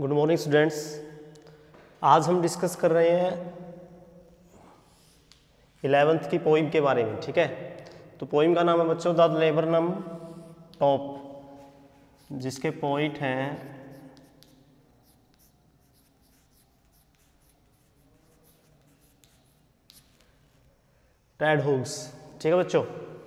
Good morning students. आज हम discuss कर रहे हैं 11th की पोइम के बारे में। ठीक है, तो पोइम का नाम है बच्चों द लेबरनम टॉप, जिसके पोइट हैं टेड हुग्स। ठीक है बच्चों,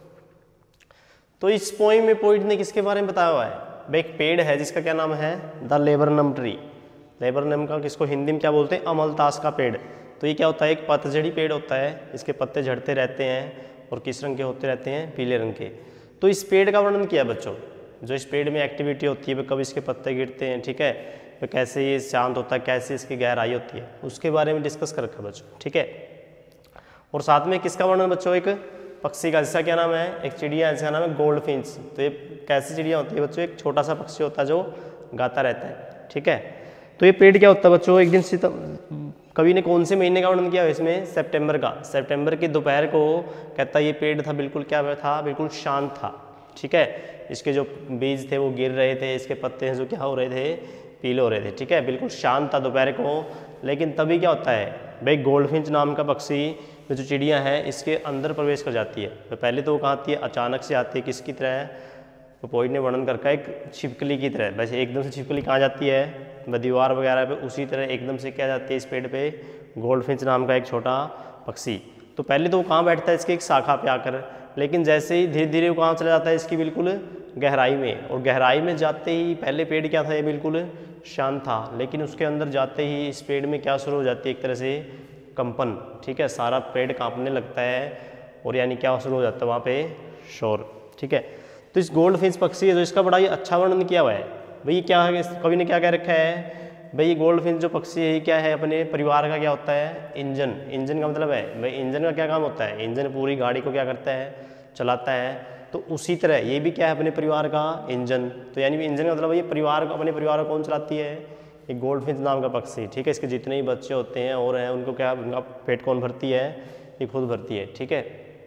तो इस पोइम में पोइट ने किसके बारे में बताया हुआ है? भाई एक पेड़ है जिसका क्या नाम है? The laburnum tree. लेबरनम का किसको हिंदी में क्या बोलते हैं? अमलतास का पेड़। तो ये क्या होता है? एक पतझड़ी पेड़ होता है, इसके पत्ते झड़ते रहते हैं और किस रंग के होते रहते हैं? पीले रंग के। तो इस पेड़ का वर्णन किया बच्चों, जो इस पेड़ में एक्टिविटी होती है, कब इसके पत्ते गिरते हैं, ठीक है, तो कैसे ये शांत होता है, कैसे इसकी गहराई होती है, उसके बारे में डिस्कस कर रखा बच्चों। ठीक है, और साथ में किसका वर्णन बच्चों? एक पक्षी का, जिसका क्या नाम है? एक चिड़िया है जिसका नाम है गोल्ड फिंच। तो ये कैसी चिड़िया होती है बच्चों? एक छोटा सा पक्षी होता है जो गाता रहता है। ठीक है, तो ये पेड़ क्या होता है बच्चों? एक दिन कवि ने कौन से महीने का वर्णन किया है इसमें? सितंबर का। सितंबर की दोपहर को कहता है ये पेड़ था बिल्कुल क्या था? बिल्कुल शांत था। ठीक है, इसके जो बीज थे वो गिर रहे थे, इसके पत्ते हैं जो क्या हो रहे थे? पीले हो रहे थे। ठीक है, बिल्कुल शांत था दोपहर को। लेकिन तभी क्या होता है भाई, गोल्डफिंच नाम का पक्षी जो चिड़िया है इसके अंदर प्रवेश कर जाती है। तो पहले तो वो कहाँ आती है? अचानक से आती है। किसकी तरह? तो पोइट ने वर्णन करके एक छिपकली की तरह। वैसे एकदम से छिपकली कहाँ जाती है? दीवार वगैरह पे, उसी तरह एकदम से क्या जाती है इस पेड़ पे? गोल्डफिंच नाम का एक छोटा पक्षी। तो पहले तो वो कहाँ बैठता है? इसकी एक शाखा पे आकर, लेकिन जैसे ही धीरे धीरे वो कहाँ चला जाता है? इसकी बिल्कुल गहराई में। और गहराई में जाते ही पहले पेड़ क्या था? ये बिल्कुल शांत था, लेकिन उसके अंदर जाते ही इस पेड़ में क्या शुरू हो जाती है? एक तरह से कंपन। ठीक है, सारा पेड़ कांपने लगता है और यानी क्या शुरू हो जाता है वहाँ पे? शोर। ठीक है, तो इस गोल्डफिंच पक्षी है जो इसका बड़ा ही अच्छा वर्णन किया हुआ है। भाई क्या है, कवि ने क्या कह रखा है? भाई ये गोल्डफिंच जो पक्षी है ये क्या है? अपने परिवार का क्या होता है? इंजन। इंजन का मतलब है भाई इंजन का क्या काम होता है? इंजन पूरी गाड़ी को क्या करता है? चलाता है। तो उसी तरह ये भी क्या है? अपने परिवार का इंजन। तो यानी इंजन का मतलब ये परिवार को, अपने परिवार को कौन चलाती है? एक गोल्डफिंच नाम का पक्षी। ठीक है, इसके जितने ही बच्चे होते हैं और हैं उनको क्या, उनका पेट कौन भरती है? ये खुद भरती है। ठीक है,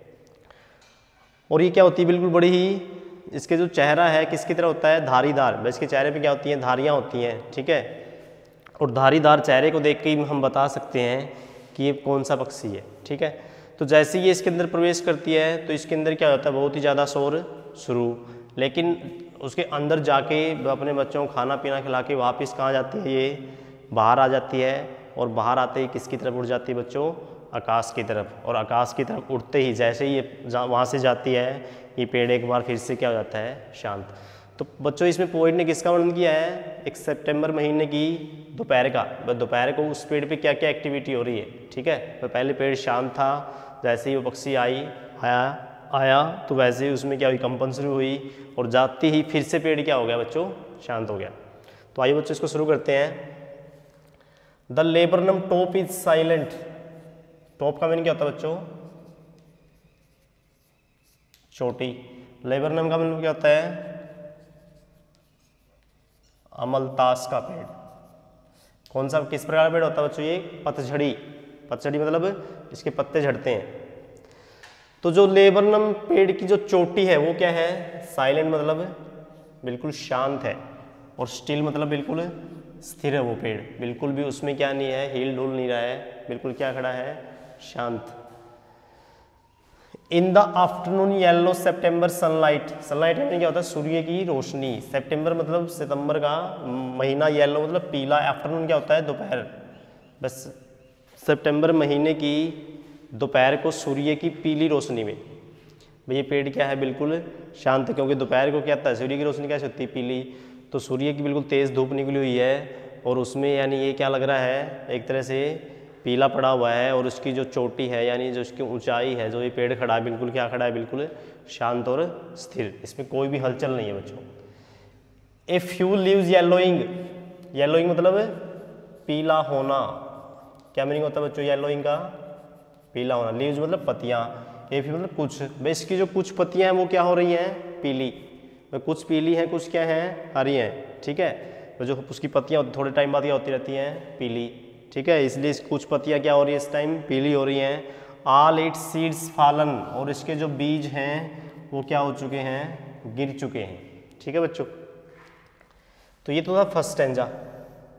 और ये क्या होती है? बिल्कुल बड़ी ही, इसके जो चेहरा है किसकी तरह होता है? धारीदार। इसके चेहरे पे क्या होती हैं? धारियाँ होती हैं। ठीक है, और धारीदार चेहरे को देख के ही हम बता सकते हैं कि ये कौन सा पक्षी है। ठीक है, तो जैसे ही ये इसके अंदर प्रवेश करती है तो इसके अंदर क्या होता है? बहुत ही ज़्यादा शोर शुरू, लेकिन उसके अंदर जाके अपने बच्चों को खाना पीना खिला के वापस कहाँ जाती है? ये बाहर आ जाती है। और बाहर आते ही किसकी तरफ उड़ जाती है बच्चों? आकाश की तरफ। और आकाश की तरफ उड़ते ही जैसे ही ये वहाँ से जाती है, ये पेड़ एक बार फिर से क्या हो जाता है? शांत। तो बच्चों इसमें पोइट ने किसका वर्णन किया है? एक सितंबर महीने की दोपहर का। दोपहर को उस पेड़ पे क्या क्या एक्टिविटी हो रही है। ठीक है, तो पहले पेड़ शांत था, जैसे ही वो पक्षी आया तो वैसे ही उसमें क्या हुई? कंपन शुरू हुई, और जाते ही फिर से पेड़ क्या हो गया बच्चों? शांत हो गया। तो आइए बच्चों इसको शुरू करते हैं। The laburnum top is silent. Top का मीनिंग क्या होता है बच्चों? चोटी। लेबरनम का मीनिंग क्या होता है? अमलतास का पेड़। कौन सा, किस प्रकार का पेड़ होता है बच्चों? ये पतझड़ी। पतझड़ी मतलब इसके पत्ते झड़ते हैं। तो जो लेबरनम पेड़ की जो चोटी है वो क्या है? साइलेंट मतलब बिल्कुल शांत है, और स्टिल मतलब बिल्कुल स्थिर है। वो पेड़ बिल्कुल भी उसमें क्या नहीं है? हिल डुल नहीं रहा है, बिल्कुल क्या खड़ा है? शांत। In the afternoon yellow September sunlight. Sunlight में क्या होता है? सूर्य की रोशनी। सितंबर मतलब सितंबर का महीना, येलो मतलब पीला। आफ्टरनून क्या होता है? दोपहर। बस सितंबर महीने की दोपहर को सूर्य की पीली रोशनी में ये पेड़ क्या है? बिल्कुल शांत है, क्योंकि दोपहर को क्या होता है? सूर्य की रोशनी कैसे होती है? पीली। तो सूर्य की बिल्कुल तेज़ धूप निकली हुई है, और उसमें यानी ये क्या लग रहा है? एक तरह से पीला पड़ा हुआ है, और उसकी जो चोटी है यानी जो उसकी ऊंचाई है, जो ये पेड़ खड़ा है बिल्कुल क्या खड़ा है? बिल्कुल शांत और स्थिर। इसमें कोई भी हलचल नहीं है बच्चों। A few leaves yellowing. Yellowing मतलब पीला होना। क्या मीनिंग होता है बच्चों येलोइंग का? पीला होना। लीव्स मतलब पत्तियाँ। ए फ्यू मतलब कुछ। भाई इसकी जो कुछ पत्तियाँ हैं वो क्या हो रही हैं? पीली। कुछ पीली हैं, कुछ क्या हैं? हरी हैं। ठीक है, तो जो उसकी पत्तियाँ थोड़े टाइम बाद क्या होती रहती हैं? पीली। ठीक है, इसलिए कुछ पत्तियाँ क्या हो रही है इस टाइम? पीली हो रही हैं। All its seeds fallen. और इसके जो बीज हैं वो क्या हो चुके हैं? गिर चुके हैं। ठीक है बच्चों, तो ये तो था फर्स्ट स्टैंजा।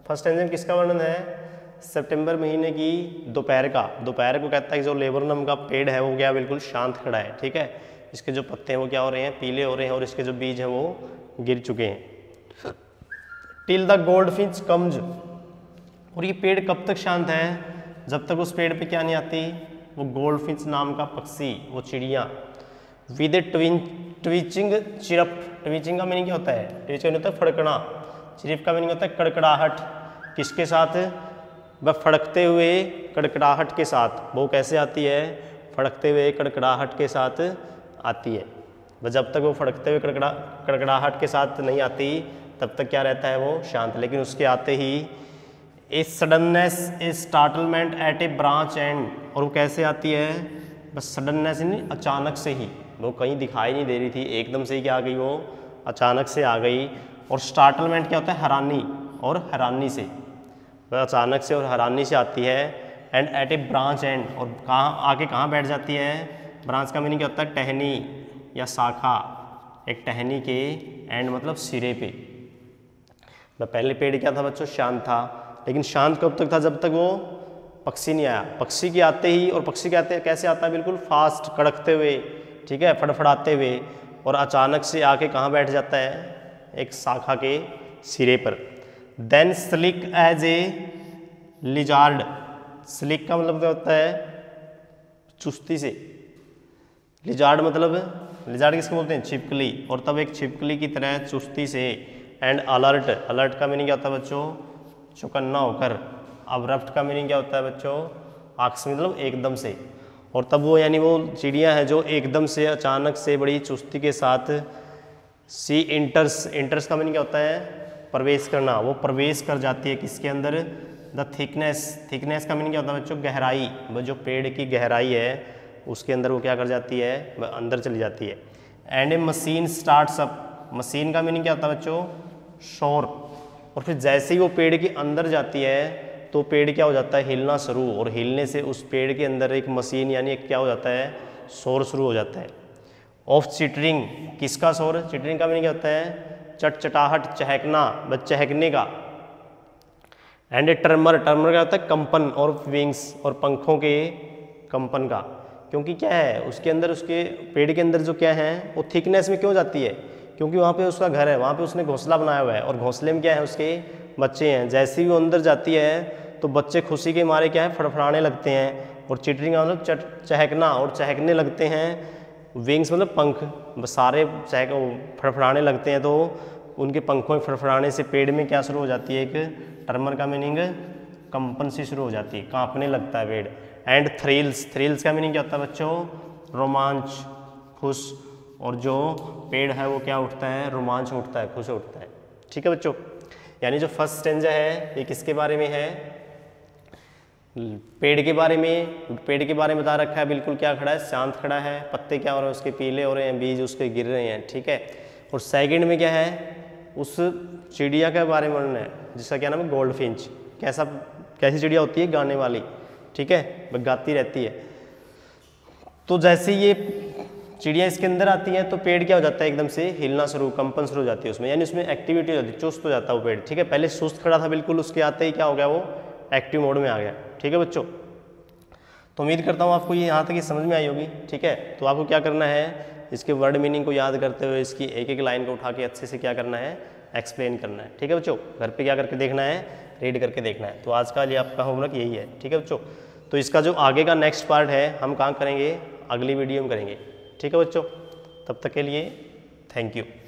फर्स्ट स्टेंजा में किसका वर्णन है? सितंबर महीने की दोपहर का। दोपहर को कहता है कि जो लेबरनम का पेड़ है वो क्या बिल्कुल शांत खड़ा है, ठीक है। इसके जो पत्ते हैं वो क्या हो रहे हैं? पीले हो रहे हैं और इसके जो बीज हैं वो गिर चुके हैं। टिल द गोल्डफिंच कम्स, और ये पेड़ कब तक शांत है? जब तक उस पेड़ पे क्या नहीं आती? वो गोल्डफिंच नाम का पक्षी, वो चिड़िया। With a twitching chirp, twitching का मीनिंग क्या होता है? ट्विचिंग होता है फड़कना, चिरप का मीनिंग होता है कड़कड़ाहट। किसके साथ? वह फड़कते हुए कड़कड़ाहट के साथ। वो कैसे आती है? फड़कते हुए कड़कड़ाहट के साथ आती है। वह जब तक वो फड़कते हुए कड़कड़ाहट के साथ नहीं आती तब तक क्या रहता है? वो शांत। लेकिन उसके आते ही a suddenness a startlement at a branch end, और वो कैसे आती है? बस सडननेस नहीं, अचानक से ही। वो कहीं दिखाई नहीं दे रही थी, एकदम से ही क्या आ गई? वो अचानक से आ गई। और स्टार्टलमेंट क्या होता है? हैरानी, और हैरानी से, वह अचानक से और हैरानी से आती है। And at a branch end, और कहाँ आके कहाँ बैठ जाती है? ब्रांच का मीनिंग क्या होता है? टहनी या शाखा। एक टहनी के एंड मतलब सिरे पे। पहले पेड़ क्या था बच्चों? शांत था। लेकिन शांत कब तक था? जब तक वो पक्षी नहीं आया। पक्षी के आते ही, और पक्षी कहते कैसे आता है? बिल्कुल फास्ट, कड़कते हुए, ठीक है, फड़फड़ाते हुए, और अचानक से आके कहाँ बैठ जाता है? एक शाखा के सिरे पर। Then slick as a lizard, slick का मतलब क्या होता है? चुस्ती से। लिजार्ड मतलब, लिजार्ड किसको बोलते हैं? छिपकली। और तब एक छिपकली की तरह चुस्ती से। एंड अलर्ट, अलर्ट का मीनिंग क्या होता है बच्चों? चौकन्ना होकर। अब्रप्ट का मीनिंग क्या होता है बच्चों? आकस्मिक, मतलब एकदम से। और तब वो यानी वो चिड़िया है जो एकदम से, अचानक से, बड़ी चुस्ती के साथ सी इंटर्स, इंटर्स का मीनिंग क्या होता है? प्रवेश करना। वो प्रवेश कर जाती है किसके अंदर? द थिकनेस, थिकनेस का मीनिंग क्या होता है बच्चों? गहराई। वो जो पेड़ की गहराई है उसके अंदर वो क्या कर जाती है? वह अंदर चली जाती है। And a machine starts up, machine का मीनिंग क्या होता है बच्चों? शोर। और फिर जैसे ही वो पेड़ के अंदर जाती है तो पेड़ क्या हो जाता है? हिलना शुरू, और हिलने से उस पेड़ के अंदर एक मशीन यानी एक क्या हो जाता है? शोर शुरू हो जाता है। ऑफ चिटरिंग, किसका शोर? चिटरिंग का मीनिंग क्या होता है? चटचटाहट, चहकना, बस चहकने का। एंड ए ट्रमर, ट्रमर क्या होता है? कंपन, और विंग्स, और पंखों के कंपन का। क्योंकि क्या है उसके अंदर, उसके पेड़ के अंदर जो क्या है वो थिकनेस में क्यों जाती है? क्योंकि वहाँ पे उसका घर है, वहाँ पे उसने घोंसला बनाया हुआ है, और घोंसले में क्या है? उसके बच्चे हैं। जैसे ही वो अंदर जाती है तो बच्चे खुशी के मारे क्या है? फड़फड़ाने लगते हैं। और चिटरिंग का मतलब चहकना, और चहकने लगते हैं। विंग्स मतलब पंख, सारे फड़फड़ाने लगते हैं, तो उनके पंखों में फड़फड़ाने से पेड़ में क्या शुरू हो जाती है? एक ट्रमर का मीनिंग कंपन सी शुरू हो जाती है, कांपने लगता है पेड़। एंड थ्रिल्स, थ्रिल्स का मीनिंग क्या होता है बच्चों? रोमांच, खुश। और जो पेड़ है वो क्या उठता है? रोमांच उठता है, खुश उठता है। ठीक है बच्चों, यानी जो फर्स्ट स्टेंजा है ये किसके बारे में है? पेड़ के बारे में। पेड़ के बारे में बता रखा है, बिल्कुल क्या खड़ा है? शांत खड़ा है। पत्ते क्या हो रहे हैं? उसके पीले हो रहे हैं, बीज उसके गिर रहे हैं, ठीक है। और सेकंड में क्या है? उस चिड़िया के बारे में वर्णन है जिसका क्या नाम है? गोल्डफिंच। कैसा, कैसी चिड़िया होती है? गाने वाली, ठीक है, वह गाती रहती है। तो जैसे ये चिड़िया इसके अंदर आती है तो पेड़ क्या हो जाता है? एकदम से हिलना शुरू, कंपन शुरू हो जाती है उसमें, यानी उसमें एक्टिविटी हो जाती है, चुस्त हो जाता है वो पेड़, ठीक है। पहले सुस्त खड़ा था बिल्कुल, उसके आते ही क्या हो गया? वो एक्टिव मोड में आ गया, ठीक है बच्चों। तो उम्मीद करता हूँ आपको ये यहाँ तक ये समझ में आई होगी, ठीक है। तो आपको क्या करना है? इसके वर्ड मीनिंग को याद करते हुए इसकी एक एक लाइन को उठा के अच्छे से क्या करना है? एक्सप्लेन करना है, ठीक है बच्चों। घर पे क्या करके देखना है? रीड करके देखना है। तो आज का लिए आपका होमवर्क यही है, ठीक है बच्चों। तो इसका जो आगे का नेक्स्ट पार्ट है हम कहाँ करेंगे? अगली वीडियो में करेंगे, ठीक है बच्चों। तब तक के लिए थैंक यू।